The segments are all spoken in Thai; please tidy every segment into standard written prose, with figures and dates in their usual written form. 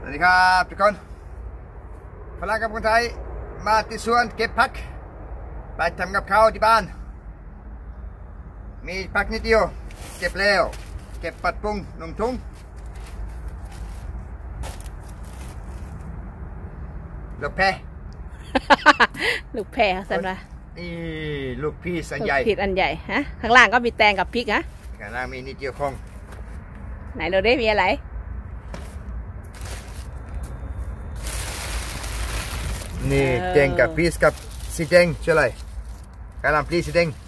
วัสดีครับทุกคนฝรั่งกับคนไทยมาที่สวนเก็บผักไปทำกับข้าวที่บ้านมีผักนิดเดียวเก็บแล้วเก็บปัดปุงลงถุงลูกแพรลูกแพรสันวะนี่ลูกพี่สันใหญ่ผิดอันใหญ่ฮะข้างล่างก็มีแตงกับพริกฮะข้างล่างมีนิดเดียวคงไหนเราได้มีอะไรนี่แตงกับพริกกับสีแดงใช่ไหมกะหล่ำปลีสีแดง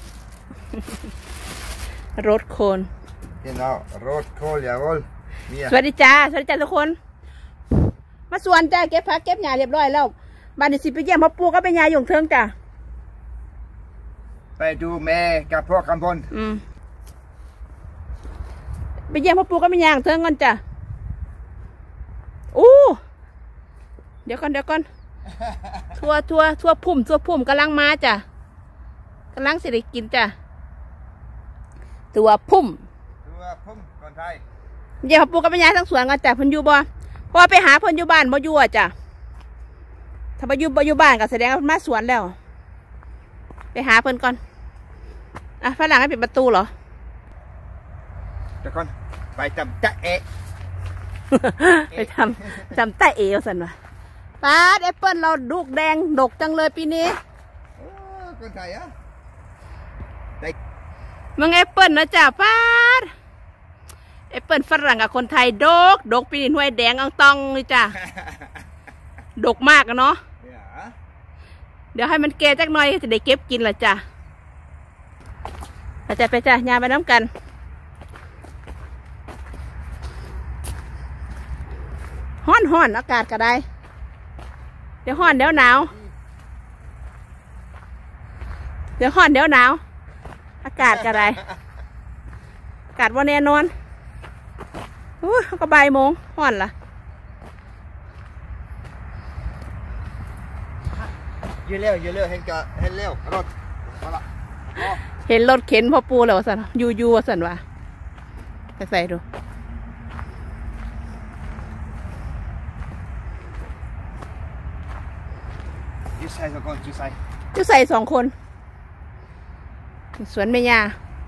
รสโคนเห็นแล้วรสโคนอย่างวลสวัสดีจ้าทุกคนมาสวนจ้าเก็บผักเก็บหญ้าเรียบร้อยแล้วบ้านนี้สิไปเยี่ยมพ่อปู่ก็ไปหญ้าอยู่เทิงจ้าไปดูแม่กับพ่อกำพลไปเยี่ยมพ่อปู่ก็ไปหญ้าเทิงกันจ้าอู้เดี๋ยวก่อนทั่วพุ่มกำลังมาจ้ะกำลังสิได้กินจ้ะตัวพุ่มคนไทยเดี๋ยวปูกับแม่ยายทั้งสวนกันจ้ะเพิ่นอยู่บ่พอไปหาเพิ่นอยู่บ้านบ่อยู่อ่ะจ้ะถ้าบ่อยู่บ้านก็แสดงว่ามาสวนแล้วไปหาเพิ่นก่อนอ่ะฝรั่งให้ปิดประตูเหรอทุกคนไปจำตะเอะไปทำตะเอ๋สันวะปาดแอปเปิ้ลเราลูกแดงดกจังเลยปีนี้คนไทยอ่ะมึงแอปเปิ้ลนะจ้ะปาดแอปเปิ้ลฝรั่งกับคนไทยดกปีนี้หน่วยแดงอังตองเลยจ้ะดกมากเนาะเดี๋ยวให้มันแก่จักหน่อยจะได้เก็บกินละจ้ะไปจ้ะยาไปน้ำกันฮ้อนอากาศก็ได้เดี๋ยวฮ้อนเดี๋ยวหนาวอากาศก็ได้อากาศว่าแน่นอนก็บ่ายโมงฮ้อนล่ะยืนเร็วเห็นเร็วรถเห็นรถเข็นพ่อปูแล้วสันยูสันวะใส่ดูยูใส่2 คนยูใส่2 คนสวนเมีย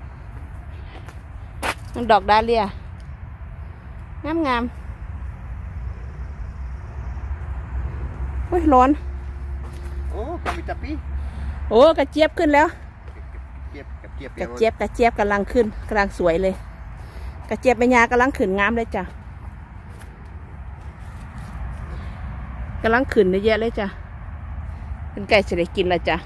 ดอกดาเลียงามโอ้ยร้อนโอ้กำมิตาปีโอ้กระเจี๊ยบขึ้นแล้วกระเจี๊ยบกำลังขึ้นกำลังสวยเลยกระเจี๊ยบเมียกำลังขึ้นงามเลยจ้ะกำลังขึ้นเยอะเลยจ้ะเป็นไก่จะได้กินละจ้ะ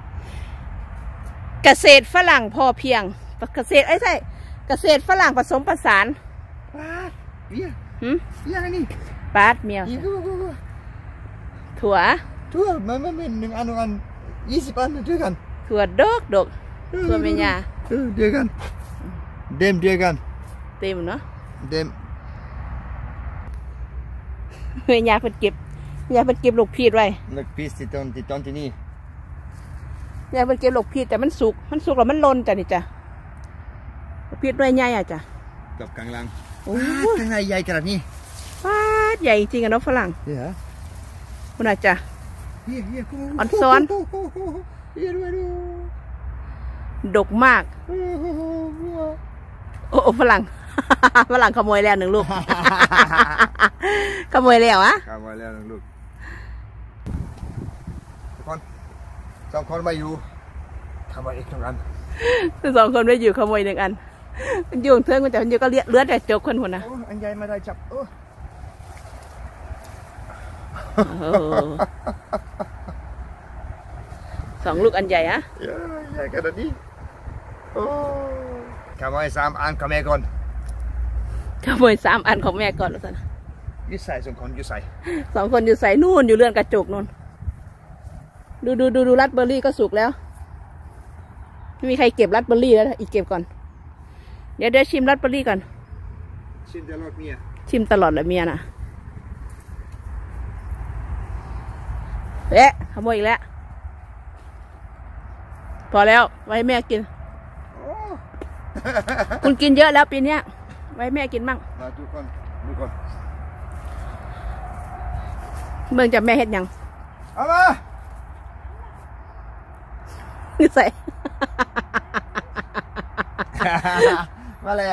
เกษตรฝรั่งพอเพียงเกษตรเกษตรฝรั่งผสมผสานเบี้ยนี่ปาดเมียวถั่วมัน1 อัน20 อันด้วยกันถั่วดกถั่วเมียเดียวกันเต็มเนาะเต็มเมียเพิ่นเก็บลูกพีชไว้ลูกพีชที่ต้นที่นี่ยายเพิ่นเก็บลูกพีชแต่มันสุกแล้วมันหล่นจ้ะนี่จ้ะลูกพีชด้วยใหญ่อ่ะจ้ะกับกลางลังข้างในใหญ่ขนาดนี้ใหญ่จริงอะเนาะฝรั่งคุณอาจจะอ่อนซ้อนดกมากโอ้ฝรั่งขโมยแล้ว1 ลูกขโมยแล้ว1 ลูก2 คนไม่อยู่ขโมยอีก1 อัน 2 คนไม่อยู่ขโมย1 อันยุ่งเทิงมันแต่มันอยู่ก็เลือดแต่จกคนหัวนะอันใหญ่ไม่ได้จับ 2 ลูกอันใหญ่อะใหญ่ขนาดนี้ขโมย3 อันของแม่ก่อน 3 อันของแม่ก่อนแล้วสิยูใส่2 คนยูใส่ 2 คนอยู่ใส่นู่นอยู่เรือนกระจกนู่นดูรัสเบอร์รี่ก็สุกแล้วไม่มีใครเก็บรัสเบอร์รี่แล้วอีกเก็บก่อนเดี๋ยวชิมรัสเบอร์รี่ก่อนชิมตลอดเมียน่ะขโมยอีกแล้วพอแล้วไว้แม่กินคุณกินเยอะแล้วปีนี้ไว้แม่กินมั่งดูก่อนเมืองจะแม่เฮ็ดยังเอามาใส่มาแล้ว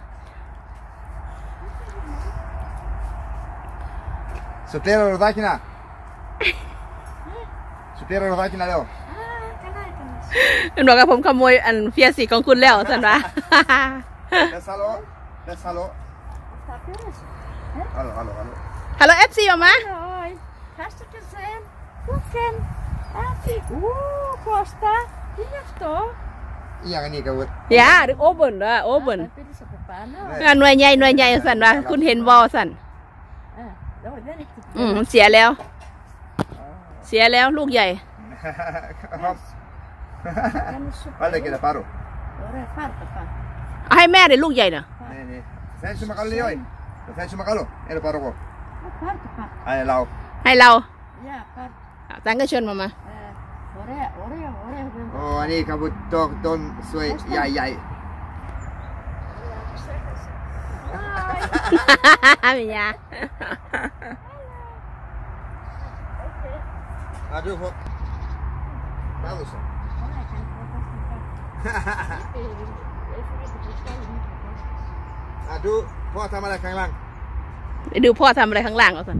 Supera rodatina. Supera rodatina เร็วมันบอกกับผมขโมยอันเฟียสีของคุณแล้วสันวะ Bésalo. Bésalo. Allo. ฮัลโหล FC มามา Hoi, hartstikke zin. Koeken. Costa. Die heeft toch? อีหยังอันนี้ก็เวิร์ดอย่าดึกโอเบิร์นโอเบิร์น Dit is op een paar nou. งานหน่วยใหญ่สันวะคุณเห็นบอสัน Dat weet ik niet. เสียแล้วลูกใหญ่ Vale que le paro. Ora, farta, fa. เอาให้แม่เลยลูกใหญ่เนอะ Nee. Zijn ze makalo hoy? Zijn ze makalo? Ele paro ko. Farta, fa. Ay lao. ให้เรา Ja, farta. ตังก็เชิญมา Ora. โอ้อันนี้ครับต้นสวยใหญ่มียา Aduh kok. Bagus. Aduh, พ่อทำอะไรข้างล่างไปดูพ่อทำอะไรข้างล่างเอาสัน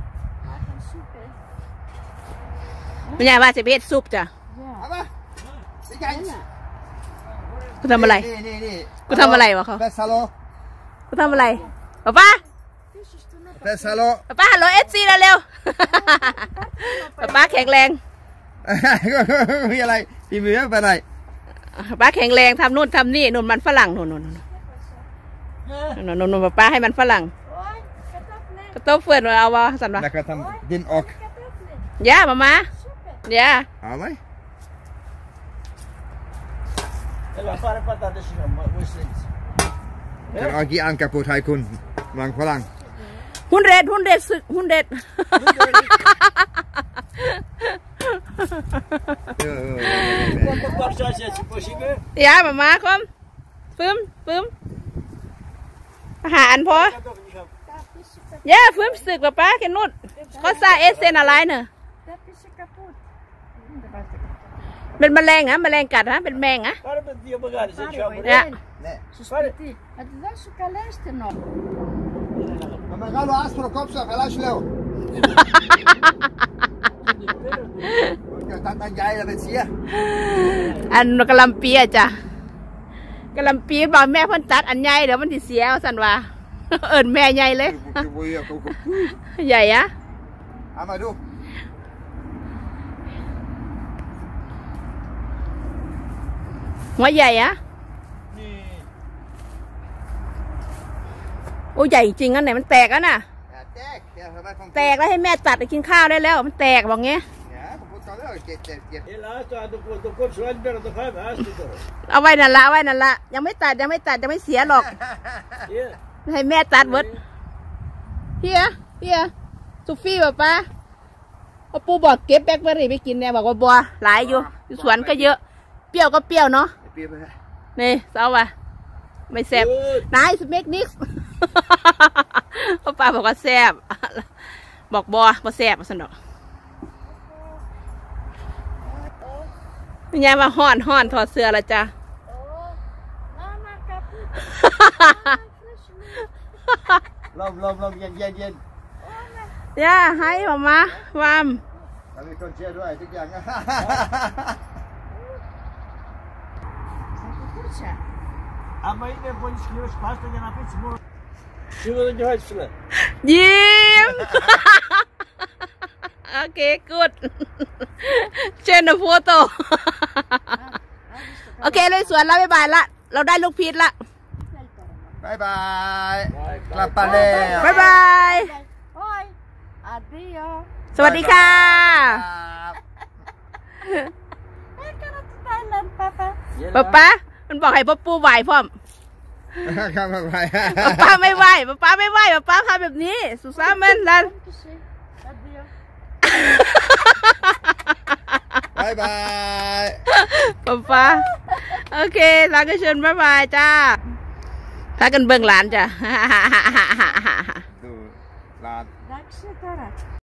มียาว่าจะไปเฮ็ดซุปจ้ะเอามาดีใจกูทำอะไรนี่กูทำอะไรวะเขาเบสซาโลกูทำอะไรป้าเบสซาโลป้าฮัลโหลFC เร็วป้าแข็งแรงมีอะไรที่มือไปไหนป้าแข็งแรงทำนู่นทำนี่นู่นมันฝรั่งนู่นป้าให้มันฝรั่ง Hoi, kartoffelen. ก็ต้องเฟื่อนเอาวะสันวะแล้วก็ทำดินออก Kartoffelen. ย่ามาเดี๋ยวเอาไหม Eller fare patates nu, muslins. จะเอากี่อันกับผู้ไทยคุณมังฝรั่งหุ่นเด็ดสึกหุ่นเด็ด Quanto parças é esse possível? ย่ามาคอมปึ้มอาหารพอ ย่าฟื้มสึกป้าแค่นุ่นเขาซาเอเซนอะไรเนอะ Dat is kapot. เป็นแมลงอะแมลงกัดฮะเป็นแมงอะ Fare per Dio magari se c'è un เนี่ยเนี่ย Spiti. Het is wel zo kaleste nog. Ma magalo aspro copsa lasci leo ตัดใหญ่แล้วเป็นเสียอันกะลำปีอะจ้ะกะลำปีบอกแม่เพิ่นตัดอันใหญ่เดี๋ยวมันสิเสียสันว่า เอิญแม่ใหญ่เลย ใหญ่อะเอามาดูหัวใหญ่อะโอ้ใหญ่จริงอันไหนมันแตกอะน่ะแตกแล้วให้แม่ตัดไปกินข้าวได้แล้วมันแตกบอกงี้ E là sto dopo il suo albero da fare basta. เอาไว้นั่นละยังไม่ตัดยังไม่เสียหรอก ให้แม่ตัดเวิร์ดเฮียสุฟี่ป้าปูบอกเก็บแบล็คเบอร์รี่ไปกินเนี่ยบอกว่าบัวหลายอยู่สวนก็เยอะเปรี้ยวก็เปรี้ยวเนาะนี่เศร้าว่ะไม่แซ่บนายสเมกนิกส์ป้าบอกว่าแซ่บบอกบัวแซ่บสนุกยายมาห่อนถอดเสื้อละจ้ะ Mama kapot. Lom, yen. ย่าให้มาวามมีคนเชียร์ด้วยทุกอย่าง Ama yine polis geliyor, pasta gene yapıyor, smur. Şunu da hepsine. ยิ้ม โอเคกูดเชิญนะพัวโตโอเคเลยสวนแล้วบ๊ายบายละเราได้ลูกพีชละบายบายกลับไปแล้วบ๊ายบาย Hoi. Adio. สวัสดีค่ะ Ik kan het Thailand, papa. ป๊ามันบอกให้ป๊าปูไหวพร้อมครับบายบายป๊าไม่ไหวป๊าไม่ไหวป๊าทำแบบนี้สุสามันลัน Adio. บายบายป๊าโอเคลากันเชิญบ๊ายบายจ้าถ้ากันเบิ่งหลานจ้ะดูลาน Dank je, Tara.